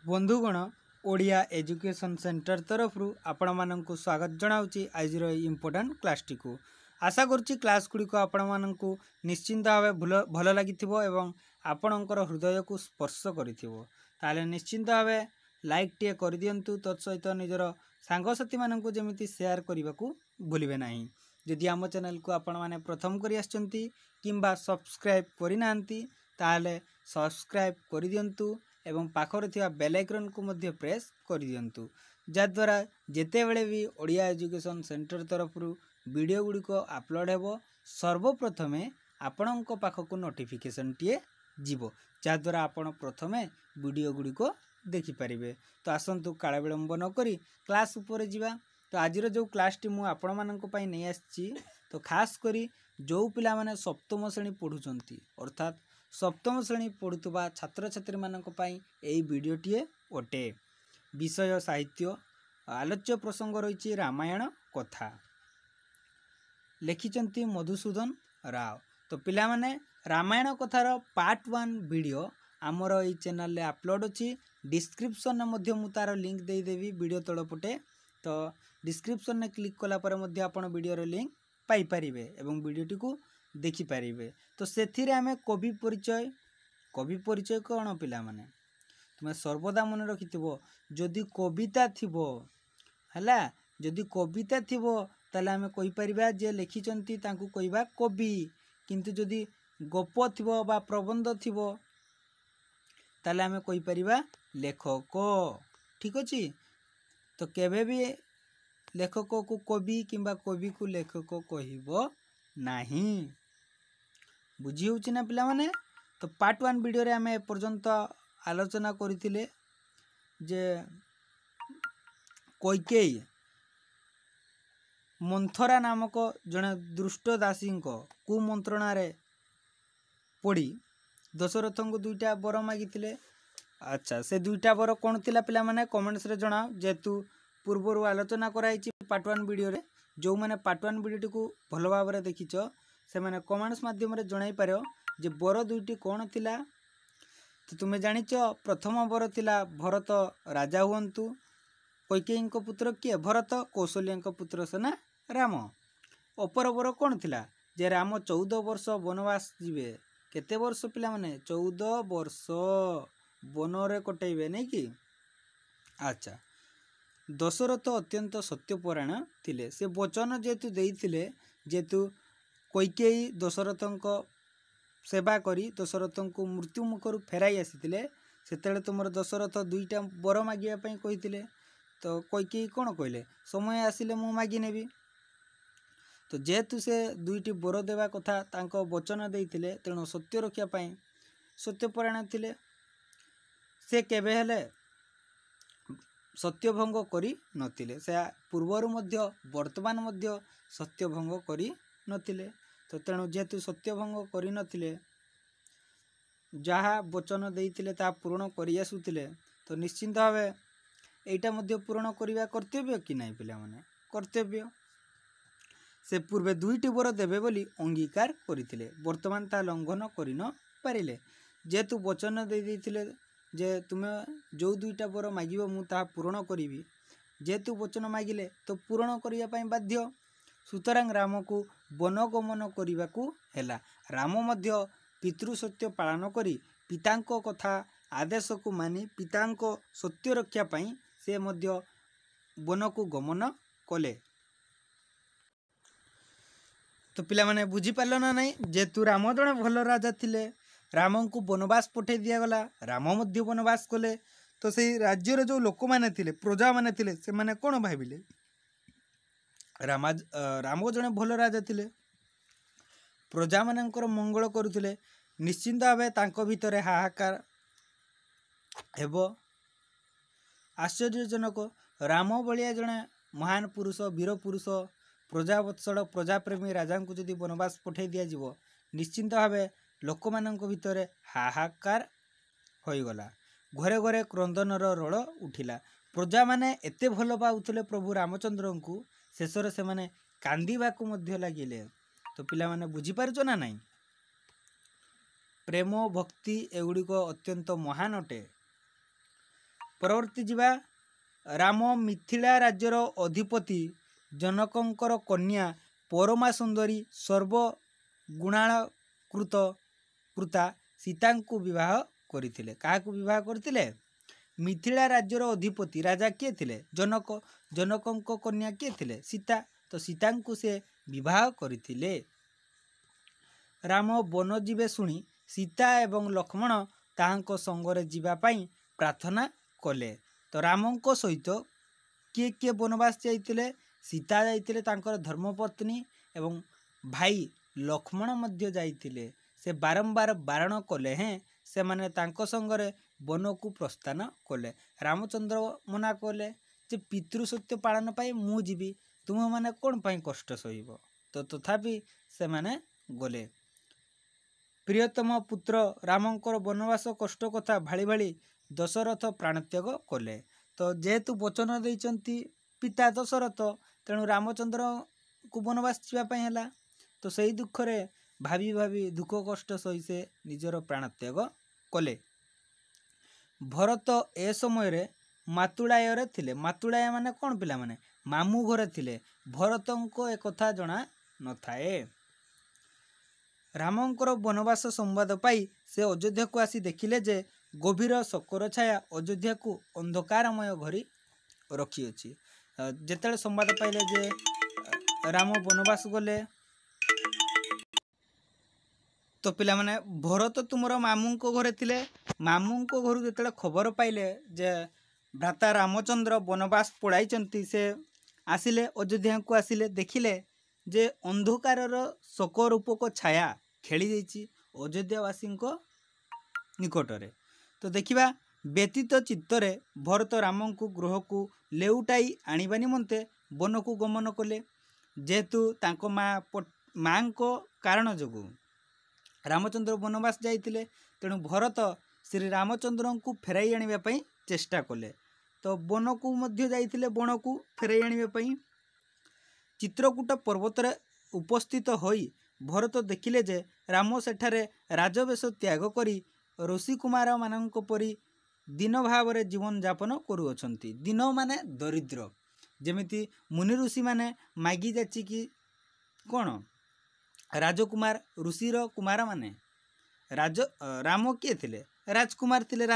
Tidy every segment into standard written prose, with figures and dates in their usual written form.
बंधुगण Odia education centre तरफ आपण मानक स्वागत जनाऊँगी आज इम्पोर्टाट क्लास टी को आशा करुच्ची क्लास गुड़िक आपण मानक निश्चिंत भाव भल लगी आपणकर हृदय को स्पर्श कर निश्चिंत भाव लाइक टे कर दिंतु तत्सहित निजर सांगसाथी मानक जमी सेयार करने को भूलिए ना। जदि आम चैनल को आपण मैंने प्रथम कर सब्सक्राइब करना ताले सब्सक्राइब कर दिंतु एवं पाखर थिया बेल आइकन को मध्य प्रेस कर दिंतु जद्वारा जितेबले भी ओडिया एजुकेशन सेंटर तरफ वीडियो गुड़िक अपलोड हो सर्वप्रथमे आपणक पाखक नोटिफिकेशन टीए जीव जद्वारा आपण प्रथमे वीडियो गुड़िक देखिपारे। तो आसतु काल विलंब नक क्लास उपर जावा। तो आज जो क्लास टी मुझे आपण मानक नहीं आसी तो खास करी जो पिला माने सप्तम श्रेणी पढ़ुचंती अर्थात सप्तम श्रेणी पढ़ुवा छात्र छात्री मानक पई एई वीडियोटीए अटे। विषय साहित्य आलोच्य प्रसंग रही रामायण कथा लिखिचंती मधुसूदन राव। तो पिला माने रामायण कथार पार्ट 1 वीडियो आमर ये चैनल ले अपलोड अच्छी डिस्क्रिप्शन में मु तार लिंक देदेवी वीडियो तलपटे। तो डिस्क्रिप्शन में क्लिक कलापर आपण वीडियो लिंक पाइपर एवं वीडियोटी को देखिपारे। तो से आम कवि परिचय कौन पिला माने तुम्हें सर्वदा मन रखि जदि कविता थिबो हला जदि कविता थिबो ताले आम कहिपरिबा जे लिखिचंती तांकु कहिबा कवि किंतु जदि गप थिबो बा प्रबंध थिबो ताले आम कहिपरिबा लेखक। ठीक अछि। तो केबे भी लेखक को कवि किंबा कवि को लेखक कहब नहीं। बुझी होची ना पिला माने। तो पार्ट 1 वीडियो रे आमे पर्यंत आलोचना करथिले जे कैकेयी मंथरा नामक जने दुष्ट दासी कुमंत्रणा रे पड़ी दशरथ को दुईटा वर मागिथिले। अच्छा से दुईटा वर कौन थिला पिला माने कमेंट्स रे जणाओ जेतु पूर्वर आलोचना कराई पार्ट 1 वीडियो रे। जो मैंने पार्ट 1 वीडियो को भल भाव में देखिच से मैंने कमेंट्स माध्यम रे जणाई पारो जे वर दुईटी कौन थिला। तो तुम्हें जानिच प्रथम वर थिला भरत राजा हुअंतु। कैकेयी पुत्र किए भरत कौशल्या पुत्र सेना राम। अपर वर कौन थिला जे राम 14 वर्ष वनवास जीवे। केते वर्ष पिला माने 14 वर्ष वन रे कटेइबे नहीं कि। अच्छा दशरथ अत्यंत सत्यपरायण थिले। से वचन जेतु देइथिले जेतु कैकेयी दशरथंक सेवा करी दशरथ को मृत्यु मुखर फेराई आसीथिले सेतेले तुमर दशरथ दुईटा वर मागिया पई कहिथिले। तो कैकेयी कौन कहले समय आसिले मु मागी नेबी। तो जेतु से दुईटी वर देवा कथा तांको वचन देइथिले तेणु सत्य रक्षा पई सत्यपरायण थिले। से केबे हेले सत्यभंग करी नथिले। से पूर्वर मध्य वर्तमान मध्य सत्यभंग करी नथिले। तो तेणु जेतु सत्यभंग करी नथिले जहाँ वचन देइथिले ता पूर्ण करि आसुथिले तो निश्चिंत भाव एटा मध्य पूर्ण करिवा कर्तव्य कि नहीं पिला माने कर्तव्य। से पूर्वे दुईटी वर देबे बोली अंगीकार करिथिले वर्तमान ता लंघन करि न पारिले। जेतु वचन दे देइथिले जे तुमे जो दुईटा वर मागिबो मु ता पूर्ण करिवि जेतु वचन मागिले तो पूर्ण करिया पई बाध्य। सुतरां राम को वनगमन करने को हेला। राम मध्य पितृसत्य पालन करी पितांको कथा आदेश को मानी पितांको सत्य रक्षा पाई से मध्य वन को गमन कले। तो पिला माने बुझी पारल ना नहीं जेतु राम जड़े भल राजा थिले राम को वनवास पठे दिया गला राम मध्य वनवास कले। तो से राज्य जो लोक माने थिले प्रजा माने थिले से माने कोन भाबिले राम जड़े भल राजा थिले प्रजा मानकर मंगल करुथिले। निश्चिंत भावे तांको भितरे हाहाकार हेबो। आश्चर्यजनक राम भलिया जड़े महान पुरुष वीर पुरुष प्रजावत्सल प्रजाप्रेमी राजा को जदि वनवास पठे दिया जीवो निश्चिंत भावे लोक मानक भितरे हाहाकार होइगला। घरे घरे क्रंदनर रोल उठिला। प्रजा माने एते भल पाउथिले प्रभु रामचंद्र को शेषर से माने कांदिबा को मध्य लागिले। तो पिला माने बुझी पारछो ना नहीं प्रेम भक्ति एगुड़िक अत्यंत महान अटे। परवर्ती जीवा राम मिथिला राज्यर अधिपति जनकंकर कन्या परमा सुंदरी सर्वगुणाकृत कृता सीता को विवाह करथिले। काहाकू विवाह करथिले? मिथिला राज्यर अधिपति राजा किए थिले? जनक। जनकंक कन्या किए थिले? सीता। तो सीता को से विवाह करथिले। राम वन जीवे शुणी सीता एवं लक्ष्मण ताहांको संगरे जीवा पाई प्रार्थना कले। तो रामंको सहित किए किए वनवास जाइतिले? सीता जाइतिले तांकर धर्मपत्नी एवं भाई लक्ष्मण मध्य जाइतिले। से बारंबार बारण कले हैं से माने तांको संगरे वन को प्रस्थान कले। रामचंद्र मना कले जे पितृसत्य पालन पाई मु जीवी, तुम माने कौन पाई कष्ट सहिब? तो तथापि से माने गले। प्रियतम पुत्र रामंकर वनवास कष्ट कथा भाली भाली दशरथ प्राणत्याग कले। तो जेहेतु वचन देइचंती पिता दशरथ, तेणु रामचंद्र को वनवास जावाई है। तो सही दुख रे भावी भावी दुख कष्ट सही से निजर प्राणत्याग कले। भरत ए समय रे मातुड़ाय थिले। मातुड़ाय माने कौन पिला माने? मामू घरे थिले। भरत को एक कथा जना न थाए। रामंकर वनवास संवाद पाई से अयोध्या को आसी देखिले जे गभीर शोकर छाया अयोध्या को अंधकारमय घरी रखी अछि। जेतेले संवाद पाइले जे राम वनवास गले, तो पिला माने भरत तुमर मामू को घरे थिले। मामू को घर जेतेले खबर पाइले जे भ्राता रामचंद्र वनवास पड़ाई, से आसिले अयोध्या को आसिले देखिले जे अंधकारर शोक रूपक छाया खेली जाइछि अयोध्यावासी निकटरे। तो देखिबा व्यतीत चित्तरे भरत राम को गृह को लेउटाई आनिबा निमंते वन को गमन कले। जेहेतु तांको माँ को कारण जोगु रामचंद्र वनवास जाइतिले, तेणु भरत श्री रामचंद्र को फेराई आनिबा पई चेष्टा कले। तो वन को मध्य जाइतिले, वन को फेराई आनिबा पई चित्रकूट पर्वत रे उपस्थित होई भरत देखिले जे राम सेठारे राजवेश त्याग करी ऋषि कुमार मानक परी दिन भाव रे जीवन यापन करुअछंती। दिन माने दरिद्र, जेमिति मुनि ऋषि माने मागी जाची कि कौन राजकुमार ऋषिर कुमार माने राम किए थिले? राजकुमार थिले,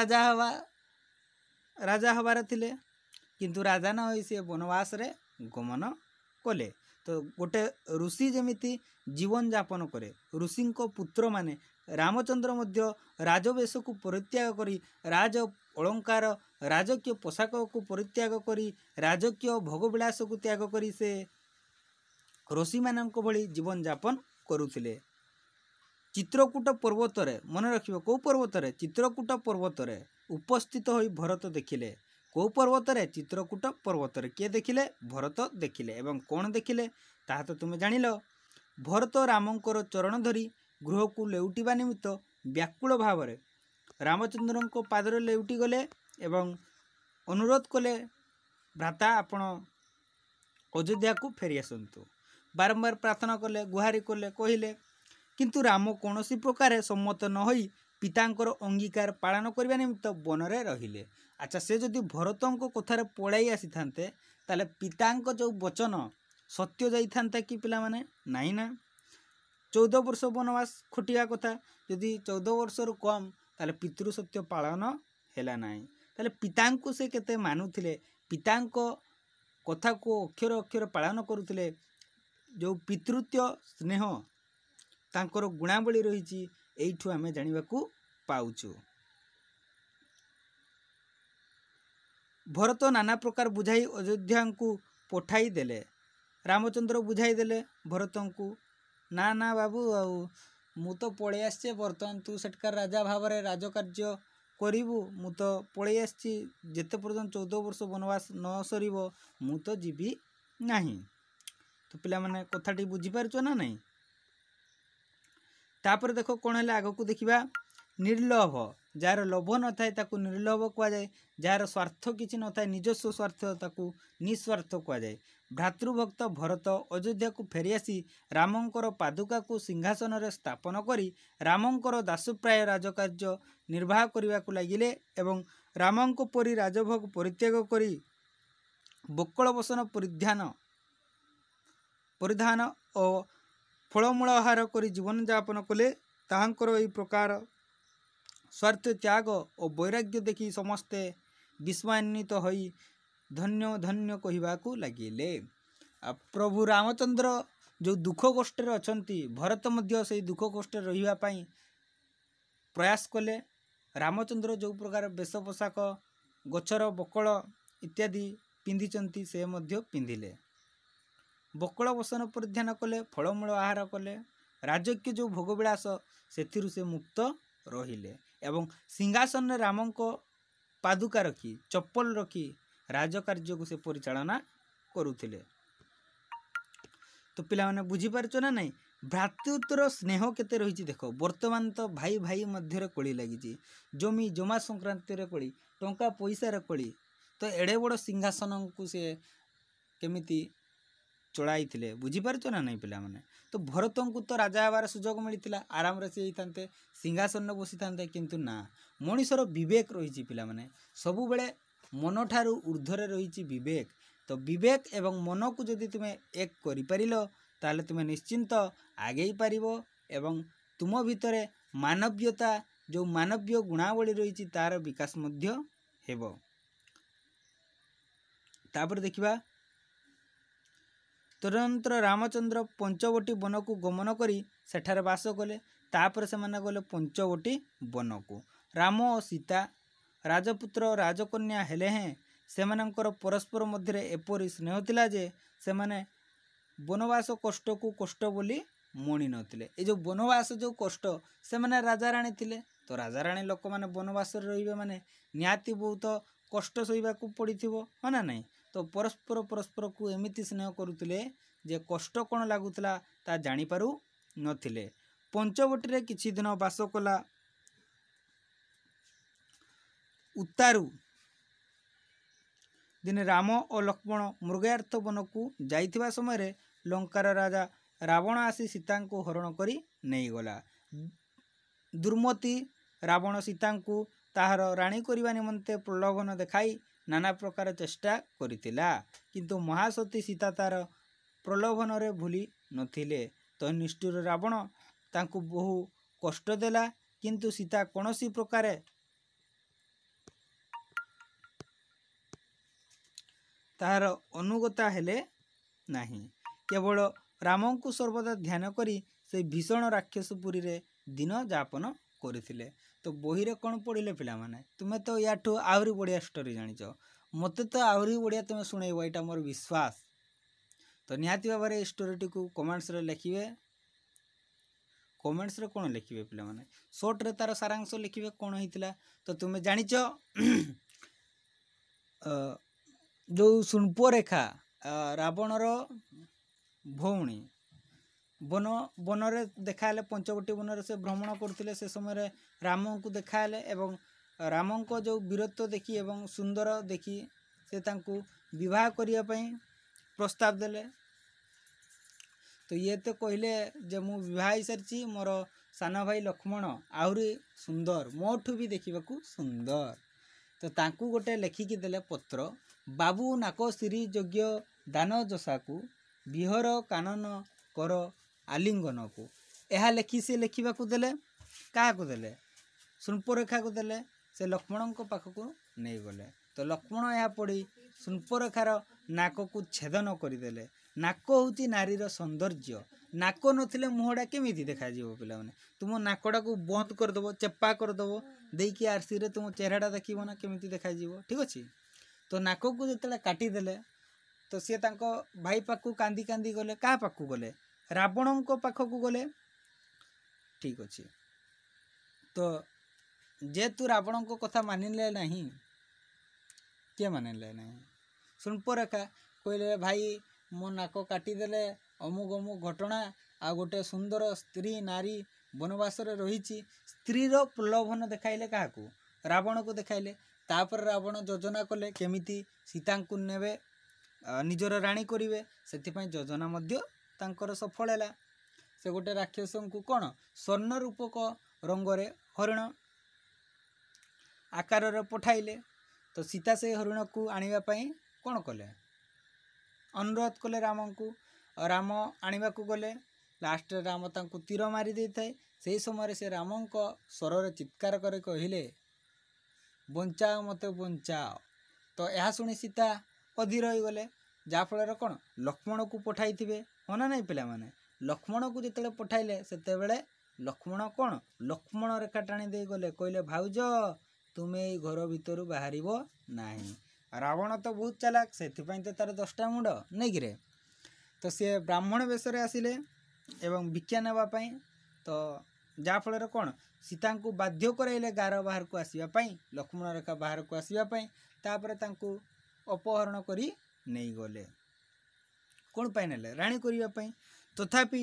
राजा हबार थिले, किंतु राजा न होई से वनवास रे गमन कले। तो गोटे ऋषि जेमिति जीवन यापन करे, ऋषि को पुत्र माने रामचंद्र मध्य राजवेश को परित्याग करी राज अलंकार राजकीय पोशाक को परित्याग करी राजकीय भोगविलास को त्याग करी से ऋषि मानक भली जीवन यापन करुथिले। चित्रकूट पर्वत रे मन रखिबो, को पर्वत रे? चित्रकूट पर्वत रे उपस्थित होई भरत देखिले। को पर्वत रे? चित्रकूट पर्वत रे। किए देखिले? भरत देखिले। एवं कौन देखिले ताहा तो तुमे जानिलो। भरत रामंकर चरण धरी गृह को लेउटिबा निमित्त व्याकुल भाव रे रामचंद्र को पादरे लेउटी गले एवं अनुरोध कले, भ्राता आपण अयोध्या को फेरी आसतु। बारंबार प्रार्थना कले, गुहारी कले, कहिले, किंतु राम कौनसी प्रकार सम्मत न होई पितांकर अंगीकार पालन करने निमित्त वन रे रहिले। अच्छा, से जदि भरतंको कथार पड़ाई आसी थांते ताले पितांको जो वचन सत्य जाई थांता कि पिला माने? नहीं ना। 14 वर्ष वनवास खटिया कथा, यदि 14 वर्ष रु कम ताले पितृ सत्य पालन हैला नाही। ताले पितांको से केते मानुथिले, पितांको कथा को अक्षर अक्षर पालन करुथिले। जो पितृत्व स्नेह तांकर गुणावली रही एइठु आमे जानिबाकू पाउछु। भरत नाना प्रकार बुझाई अयोध्या को पठाई देले। रामचंद्र बुझाई देले भरत को, ना ना बाबू आउ मु तो पड़े आसचे, बर्तमान तू सेटकार राजा भाव रे राजकार्य करिवु, मु तो पड़े आसची, जेते पर्यंत 14 वर्ष वनवास न सरीबो मु तो जीवी नाही। तो पिला माने कथाटी बुझी पारछो ना नहीं? तापर देखो कौन है आग को देखा। निर्लोभ जार लोभ न थाए ताकू निर्लोभ कहुए जार स्वार्थ किसी न थाए निजस्व स्वार्थ ताकू निस्वार्थ कहुए भ्रातृभक्त भरत अयोध्या को फेरी आसी रामंकर पादुका को सिंहासन रे स्थापन करी रामंकर दासप्राय राजकार्य निर्वाह करने को लगिले एवं रामंक परी राजभोग परित्याग करी बक्कल बसन परिधान और फलमूल आहार करी जीवन यापन कले ताहांकर एही प्रकार स्वार्थ त्याग और वैराग्य देखि समस्ते विस्मयान्वित होई धन्य धन्य कहवाकू लगिले। प्रभु रामचंद्र जो दुख कष्ट अछंती भरत मध्य से दुख कष्ट रहिबा पई प्रयास कले। रामचंद्र जो प्रकार वेश पोशाक गछर बकल इत्यादि पिंधिचंती से मध्य पिंधिले बकल बसन परिधान कले फलमूल आहार कले राजकीय जो भोगविलास से मुक्त रहिले एवं सिंहासन रामंक पादुका रखी चप्पल रखी राजकार्य को से परिचालना करुथिले। तो पिला माने बुझी पारछ ना नहीं भ्रातृत्वर स्नेह केते रही देख वर्तमान तो भाई भाई मध्य कली लगी जमी जमा संक्रांति रे कली टंका पैसा रे कली तो एड़े बड़ सिंहासन को से केमिति चढ़ाई थे बुझीपार ना नहीं पिला माने। तो भरत को तो राजा हबार सुजोग मिलता आराम से था सिंहासन बसी था किंतु ना मनीषर विवेक रही पिला माने सबु बेले मन ठारू ऊर्ध्वर रही विवेक। तो विवेक एवं मन को जदि तुम्हें एक करिपारिल ताले तुम्हें निश्चिंत आगे पारिबो एवं तुम भितरे मानवीयता जो मानवीय गुणावली रही तार विकास मध्य हेबो। तापर देखिबा तदनंतर रामचंद्र पंचवटी वन को गमन करी सेठारे बास कले तापर से माने गले पंचवटी वन को राम और सीता राजपुत्र राजकन्या हेले हैं सेमानंकर परस्पर मध्य एपरी स्नेह थिला जे सेमाने वनवास कष्ट को कष्ट बोली मणि नथिले। ए जो वनवास जो कष्ट से माने राजा राणी थिले तो राजा राणी लोक माने वनवास रहिबे माने निहाती बहुत कष्ट सहिबा को पड़िथिबो माना नहीं। तो परस्पर परस्पर को एमिति स्नेह करुथिले जे कष्ट कौन लगुला ता जानी पारु नथिले। पंचवटी रे किछि दिन बास कला उतारू दिन राम और लक्ष्मण मृगार्थ वन को जाइथिबा समय रे लंकार राजा रावण आसी सीता को हरण करी नहीं गला। दुर्मति रावण सीता को ताहार राणी करने निमंते प्रलोभन देखाई नाना प्रकार चेष्टा करितिला किंतु महासती सीता तार प्रलोभन रे भूली नथिले। तो निष्ठुर रावण तांको बहु कष्ट देला किंतु सीता कौनसी प्रकार तार अनुगता हेले नहीं केवल राम को सर्वदा ध्यान करी से भीषण राक्षसपुरी रे दिन यापन करथिले। तो बही रे कौन पढ़िले पिला माने तुम्हें तो याठू आहरी बढ़िया स्टोरी जानिच मते तो आहरी बढ़िया तुम्हें सुनेइबो एटा मोर विश्वास। तो निहाती भाव में स्टोरी को कमेंट्स रे लिखिबे कमेंट्स रे कौन लिखिबे पिला माने शॉर्ट रे तार सारांश लिखिबे कौन होइतिला। तो तुम्हें जानिच जो सुनपरेखा रावणर भौणी वन वन रे देखाले पंचवटी वन रे से भ्रमण करथिले से समय राम को देखाले एवं राम को जो वीरत्व देखी एवं सुंदर देखी से तांको विवाह करिया पई प्रस्ताव देले। तो ये तो कहले जे मु विवाह सारी मोर सान भाई लक्ष्मण आहरी सुंदर मोठू भी देखा सुंदर। तो तांकू गोटे लेखिकी देले पत्र बाबू नाक श्री योग्य दान जसा को विहर कानन कर आलिंगन को यह लेखि से लिखा देले क्या देले सुनपरेखा को देले से लक्ष्मण पाखक नहीं गले। तो लक्ष्मण यह पढ़ी सुनपरेखार नाक को छेदन करदेले। नाक हूँ नारीर सौंदर्य नाक नथिले मुहटा केमी देखा पिला माने तुम नाकटा को बंद करदेव चेपा करदेव देकी आरसी रे तुम चेहराटा देखिबो ना केमी देखा ठीक अच्छे। तो नाक को जो काटिदेले तो सी भाई पाखु कांदी कांदी गले क्या पाखु गले रावण को पाखक गले ठीक अच्छे। तो जेतु रावण को कथा मानिले नहीं किए मानिले नहीं सुनपरेखा कहले भाई मो नाक काटिदेले अमुक अमुक घटना आ गोटे सुंदर स्त्री नारी वनवास रही स्त्रीर प्रलोभन देखाइले क्या रावण को देखाइले तापर रावण योजना कले केमिति सीता को नेबे निजर राणी करेंगे से योजना तांकर सफल है से गोटे राक्षस को कौन स्वर्ण रूपक रंगरे हरिण आकार पठाइले तो सीता से हरिण को आने कौन कले अनुरोध कले राम को राम आने को गले लास्ट राम तांको तीर मारी दे थाए से समय से राम स्वर चित्कार कर कहले बंचाओ मत बंचाओ तो यह शुणी सीता अधीर हो गले जाफल कौन लक्ष्मण को पठाई थे हाँ ना नहीं पिला माने लक्ष्मण को जिते पठाइले से लक्ष्मण कौन लक्ष्मण रेखा टाणी दे गले कहले भाउज तुमे घर भितर बाहर ना रावण तो बहुत चालाक से तो तार 10टा मुंड नहीं गिरे तो सी ब्राह्मण वेश आसिले एवं भिक्षा नापी तो जाफल कौन सीता को बाध्य कराइले गार बाहर को आसवाई लक्ष्मण रेखा बाहर को आसवाई तापर तांको अपहरण करी नहीं गले कौन पाई नेले राणी करने तथापि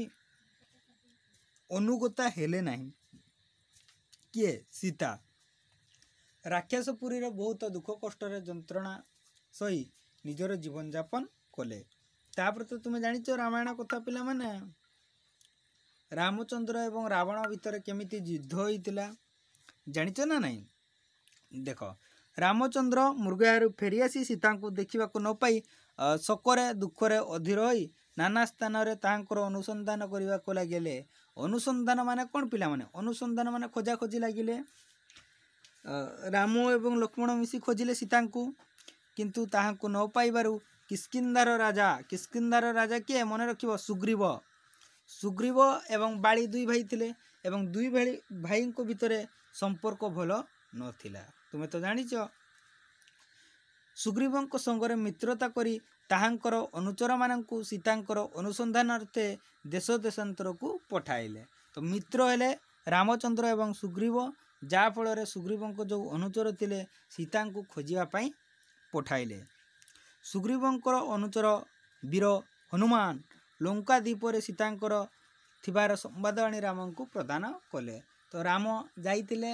अनुगता हेले नहीं किए सीता राक्षसपुरी बहुत दुख कष्ट जंत्रणा सही निजर जीवन यापन कले तापर तो तुम्हें जानिच रामायण कथा पिला माने रामचंद्र एवं रावण भितर केमिति युद्ध होइतिला जानिच ना नहीं देख रामचंद्र मृगयारू फेरी आसी सीता को देखा न पाई शोकरे दुखरे अधीर होई नाना स्थान रे तांकर अनुसंधान करने को लगे अनुसंधान माने कौन पिला माने अनुसंधान माने खोजा खोजी लगिले राम एवं लक्ष्मण मिसी खोजिले सीता को किंतु ताहाको न पाइबारु किष्किंधार राजा किए मन रखिब सुग्रीव सुग्रीव एवं बाली दुई भाई थिले एवं दुई भाई को भितरे संपर्क भल नथिला तुमे तो जानिच सुग्रीवंक संगरे मित्रता करी ताहांकर अनुचर मानंकु सीतांकर अनुसंधानार्थे देश देशांतर को पठाइले तो मित्र हेले रामचंद्र एवं सुग्रीव जा फल सुग्रीवंक जो अनुचर थिले सीता को खोजापी पठाइले सुग्रीवंकर अनुचर वीर हनुमान लंका द्वीपर सीतांकर थिबार संवाद आनी राम को प्रदान कले तो राम जाइतिले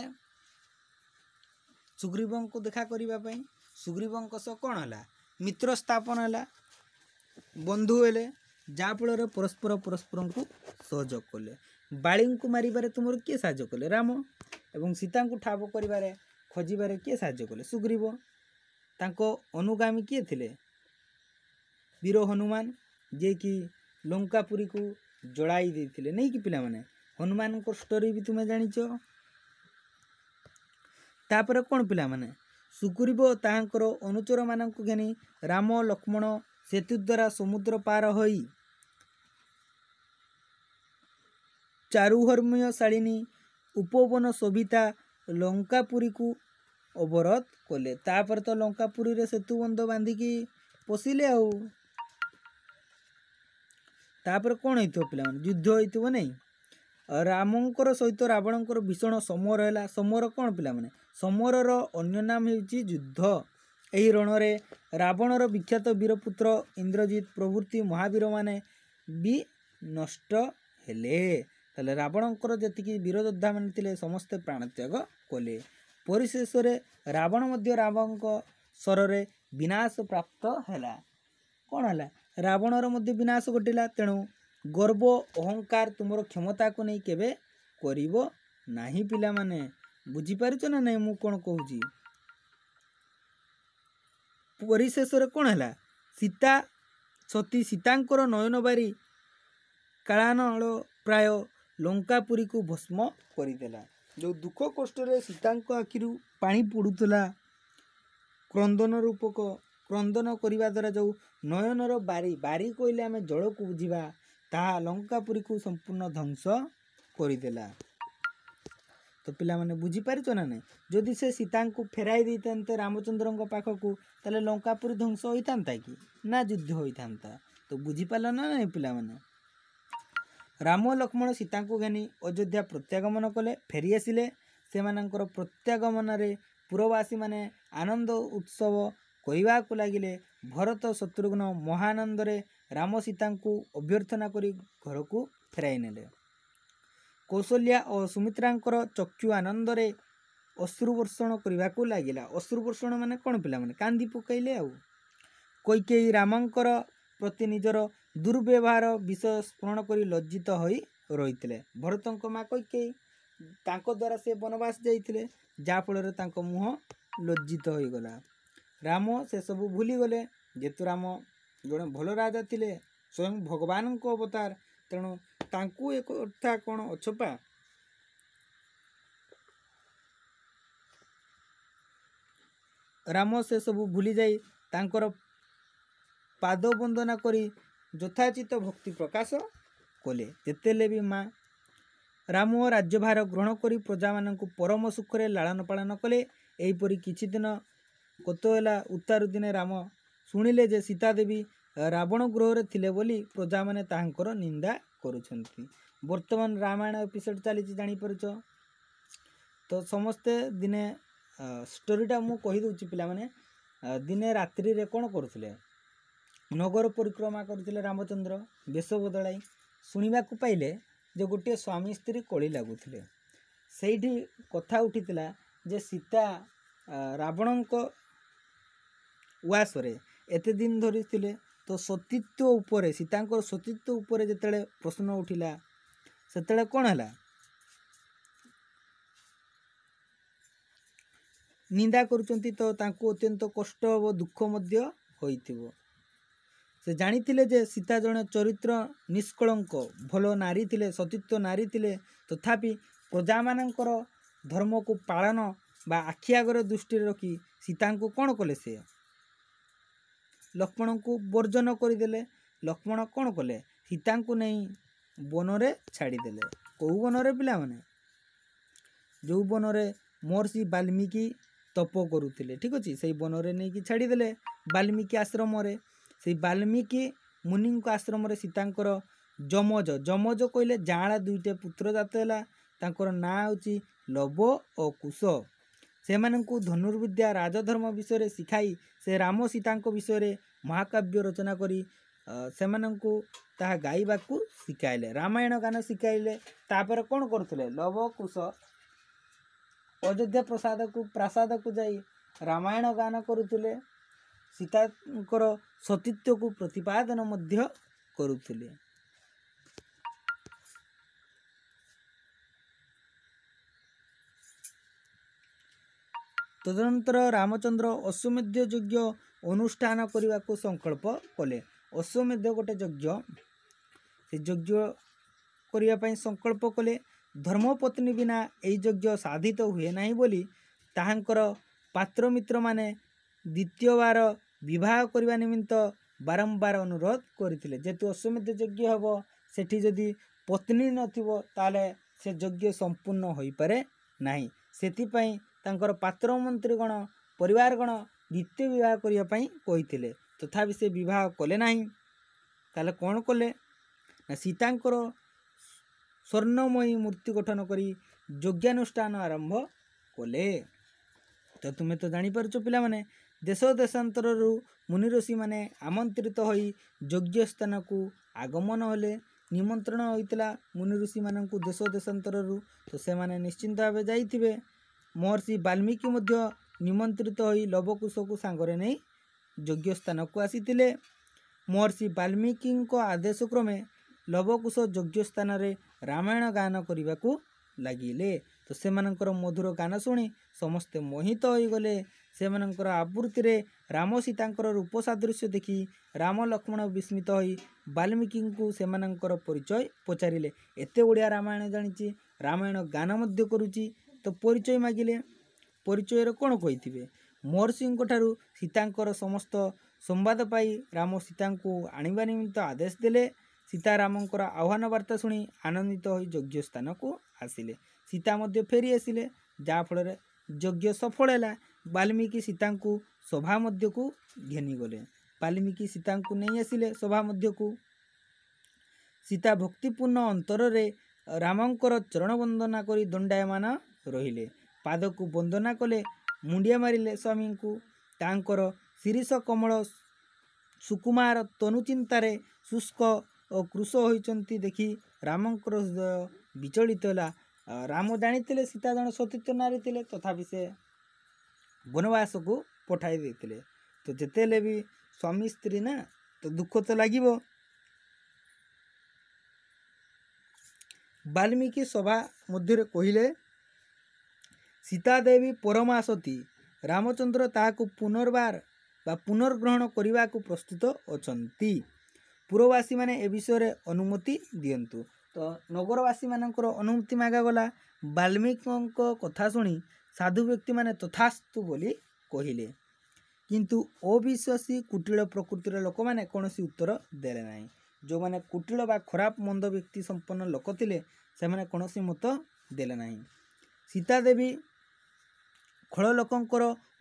सुग्रीवं को देखा करने सुग्रीवंक सह कौन है मित्र स्थापन है बंधु हेले जाफल परस्पर परस्पर को सहयोग कले बाली को मारे तुम किए साहाय्य कले राम एवं सीता को ठाब कर खोजारे किए साहाय्य कले सुग्रीव तांको अनुगामी किए थिले वीर हनुमान जे कि लंकापुरी को जड़ाई देथिले नहीं कि पिला माने हनुमान को स्टोरी भी तुम्हें जानिच तापर कौन पिला माने सुग्रीव ताहांकर अनुचर मानक घेनी राम लक्ष्मण सेतु द्वारा समुद्र पार होई चारुहर्मय शालिनी उपवन शोभिता लंकापुरी को अवरोध कले तापर तो लंकापुरी रे सेतु बंध बांधिकी पशिले आउ तापर कौन होइतो पिला माने युद्ध होइतो नहीं रामंकर सहित रावणंकर भीषण समर है समर कौन पिला माने समरर अन्य नाम हेउची युद्ध एही रणरे रावणर विख्यात वीरपुत्र इंद्रजित प्रभृति महावीर माने भी नष्ट हेले ताले रावणंकर जतिकी वीर योद्धा माने थिले समस्ते प्राणत्याग कले परिशेष रावण मध्य रावणक शରରେ विनाश प्राप्त हैला कौन है रावणर मध्य विनाश घटिला तेणु गर्व अहंकार तुमर क्षमता को नहीं केबे करिवो नाही पिला माने बुझी पारिछ ना नहीं मु कोन कहूची परिशेष कौन है सीता सती सीतांकर नयन बारी कालानल प्राय लंकापुरी को भस्म करदेला जो दुख कष्ट सीता आखिरु पानी पड़ूला क्रंदन रूपक क्रंदन करने द्वारा जो नयनर बारी बारी कहले आम जल को बुझा ताहा लंकापुरी को संपूर्ण ध्वंस करदेला तो पिला माने बुझी पारिछ ना नहीं जदि से सीता को फेराई देते रामचंद्र पाखक ताले लंकापुरी ध्वंस होता कि ना युद्ध होता तो बुझीपाल ना नहीं पिला माने राम लक्ष्मण सीता को घेनी अयोध्या प्रत्यागमन कले फेरी आसिले से मानकर प्रत्यागमन रे पुरवासी माने आनंद उत्सव करने को लगिले भरत शत्रुघ्न महानंद रे राम सीता को अभ्यर्थना करी घर को फेराई नेले कौशल्या और सुमित्रांकर चक्षु आनंद रे अश्रुवर्षण करने को लगिला। अश्रुवर्षण माने कौन पिला माने कांदी पकईले आउ। कैकेयी रामंकर प्रति निजर दुर्व्यवहार विषय स्मरण कर लज्जित होई रही। भरतंक माँ कैकेयी तांको द्वारा से वनवास जाइथिले जाफल तांको मुह लज्जित हो गला। राम से सबू भूली गले जेतु राम जड़े भल राजा थिले स्वयं भगवान को अवतार तेणु तांकू एक अर्था कौन अछपा राम से सबू भूली जाई तांकर पाद वंदना करी यथाचित भक्ति प्रकाश कले। जेतेले भी माँ राम राज्यभार ग्रहण करी प्रजा मानक परम सुखरे लालन पालन कले। एहीपरि किछि दिन कतोला उत्तारु दिने राम शुणिले जे सीता देवी रावण गृह थिले बोली प्रजा माने ताहांकर निंदा करुछंती। वर्तमान रामायण एपिसोड चली जानी परछ तो समस्ते दिने स्टोरीटा मु कहि दउछि पिला माने दिने रात्रि रे कोन करुथिले नगर परिक्रमा करुथिले रामचंद्र बेश बदलाई शुणिबा को पाइले जे गोटे स्वामी स्त्री कली लागुथिले। सेठी कथा उठितिला जे सीता रावणक उआसरे एते दिन धरी थिले तो सतीत्व उपरे सीतांकर सतीत्व उपरे जेतेले प्रश्न उठिला सेतेले कोन हला निंदा करुचंती तो तांको अत्यंत कष्ट और दुख मध्य होइथिबो। से जानिथिले जे सीता जणे चरित्र निष्कलंक भलो नारी थिले सतीत्व नारी थिले तथापि प्रजा मानकर धर्म को पालन बा आखि आगर दृष्टि रखी सीता को कौन कले से लक्ष्मण को वर्जन करदेले। लक्ष्मण कौन कले सीता को नहीं बनरे छाड़ीदेले। कौ बनरे पिला माने जो बनरे महर्षि वाल्मीकि तप करुले ठीक अच्छे से बनरे नहीं कि छाड़ीदेले। वाल्मीकि आश्रम से वाल्मीकि मुनि आश्रम सीतांकर जमज जमज कहले जाँला दुईटे पुत्र जात है तांकर ना हूँ लव और कुश से धनुर्विद्या राजधर्म विषय शिखाई से राम सीता विषय महाकाव्य रचना करी से ताहा गाइबा को शिखाइले रामायण गान शिखाइले। तापर कौन करथिले लव कुश अयोध्या प्रासाद को जाई रामायण गान करुथिले सीतांकर सतीत्व को प्रतिपादन मध्य करुथिले। तदनंतर रामचंद्र अश्वमेध यज्ञ अनुष्ठान करने को संकल्प कले। अश्वमेध गोटे यज्ञ से यज्ञ करने संकल्प कले। धर्मपत्नी बिना यही यज्ञ साधित हुए नहीं बोली ताहांकर पात्र मित्र माने द्वितीय बार विवाह करने निमित्त बारंबार अनुरोध करथिले। जेतु अश्वमेध यज्ञ हम सेठी जदि पत्नी नथिबो ताले से यज्ञ संपूर्ण होई पारे नाही। सेथिपई तांकर पात्र मंत्रीगण परिवारगण द्वितीय विवाह करने कही तथापि से विवाह कले नहीं। ताले कौन कले ना सीतांकर स्वर्णमयी मूर्ति गठन करी यज्ञानुष्ठान आरंभ कले। तो तुम्हें तो जापर पिला माने देश देशांतर मुनि ऋषि माने आमंत्रित होई यज्ञ स्थान को आगमन होले। निमंत्रण होइतला मुनि ऋषि माननकु देश देशांतर तो से माने निश्चिंत भाव जाइथिबे। महर्षि वाल्मीकि मध्य निमंत्रित होई लवकुश को सांगरे नहीं यज्ञ स्थान को आसीथिले। महर्षि वाल्मीकि आदेश क्रमे लवकुश यज्ञ स्थान रे रामायण गान करने को लगिले। तो से मधुर गान शुणी समस्ते मोहित हो गले। से आवृत्ति रे राम सीतांकर रूप सादृश्य देखि राम लक्ष्मण विस्मित होई वाल्मीकि को से परिचय पचारिले। एते ओडिया रामायण जानिछि रामायण गान मध्य करुछि तो परिचय मागिले। परिचय कौन कही महर्षि ठारू सीतांकर समस्त संवाद पाई राम सीता को आणवा निमित्त आदेश देले। सीता रामंकर आह्वान वार्ता शुणी आनंदित हो यज्ञ स्थान को आसिले। सीता मध्य फेरी आसिले जाफल यज्ञ सफल है। वाल्मीकि सीता को सभा मध्य को घेनी गले। वाल्मीकि सीता को नहीं आसिले सभा मध्य को। सीता भक्तिपूर्ण अंतर रे रामंकर चरण वंदना करी दंडायमान रहिले। पाद को वंदना कले मुंडिया मारिले स्वामी को। तांकर शिरीष कमल सुकुमार तनुचिंतारे शुष्क और कृश होइचंती देखि रामंकर हृदय विचलित होला। राम जानी सीता जन सतीर्थ नारी थे तथापि से वनवास को पठाई देते। तो जिते भी स्वामी स्त्री ना तो दुख तो लगे। वाल्मीकि सभा मध्य कहले सीता देवी परमा सती रामचंद्र ताकू पुनर्बार बा पुनर्ग्रहण करने को प्रस्तुत अछंती। पुरवासी माने ए विषय अनुमति दियंतु। तो नगरवासी मानकर अनुमति मागा गला। वाल्मीकि कथा शुणी साधु व्यक्ति माने तथास्तु बोली कहले किंतु अविश्वासी कुटिल प्रकृतिर लोक माने कौनसी उत्तर देले नाही। जो माने कुटिल बा खराब मंद व्यक्ति संपन्न लोक थिले से माने कौनसी मत देले नाही। सीता देवी खल लोकंकर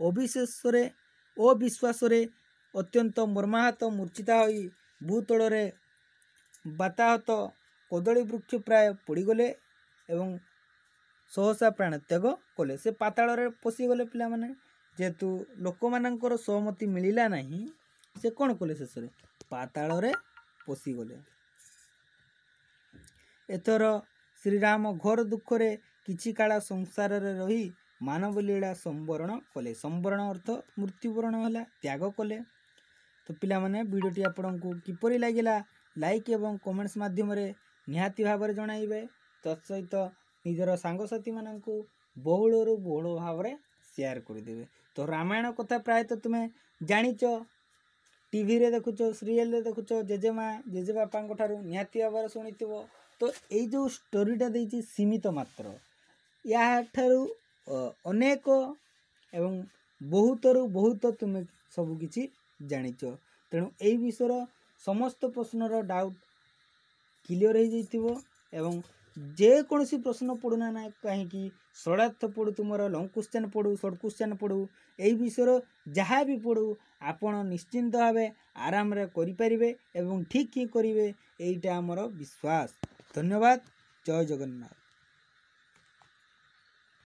अविश्वास अत्यंत मर्माहत मूर्छिता होई भूतल बाताहत कदली वृक्ष प्राय पड़गले एवं सहसा प्राण त्याग कले। से पाताल पशिगले पिला माने जेहेतु लोक मानकर सहमति मिलला नहीं से कौन कले शेष पाताल पशिगले। एथर श्रीराम घोर दुखरे किछि काल संसार रही मानव लीला संवरण कले। संवरण अर्थ मृत्युवरण है त्याग कले। तो पिला माने वीडियोटी आपको किपरि लागिला लाइक एवं कमेंट्स माध्यम निहाती भाव में जणाइबे। तत्सहित निजर सांगसाथी मानू बहुल बहुल भाव में शेयर करदेवे। तो रामायण कथा प्राय तो तुम्हें जानिच टीवी रे देखुच सीरियल रे देखुच जेजेमा जेजेबापा निहाती भाव में शुणी। तो ये जो स्टोरीटा देती सीमित मात्र या अनेक एवं बहुत तुम्हें सबकि जानिच। तेणु यही विषय समस्त प्रश्नर डाउट क्लियर हो जाइथिबो। एवं जेकोसी प्रश्न पड़ूना ना कहीं सरलार्थ पड़ू तुम लंग क्वेश्चन पड़ू सर्ट क्वेश्चन पड़ू यही विषय जहाँ भी पड़ू आपण निश्चिंत भाव आराम रे करें एवं ठीक ही करेंगे। यहीटा आमर विश्वास। धन्यवाद। जय जगन्नाथ।